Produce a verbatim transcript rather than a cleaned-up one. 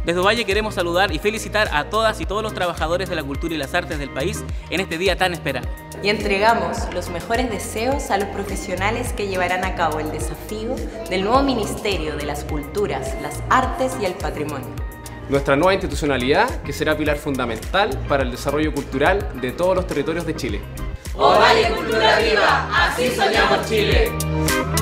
Desde Ovalle queremos saludar y felicitar a todas y todos los trabajadores de la cultura y las artes del país en este día tan esperado. Y entregamos los mejores deseos a los profesionales que llevarán a cabo el desafío del nuevo Ministerio de las Culturas, las Artes y el Patrimonio. Nuestra nueva institucionalidad que será pilar fundamental para el desarrollo cultural de todos los territorios de Chile. Ovalle Cultura Viva, así soñamos Chile.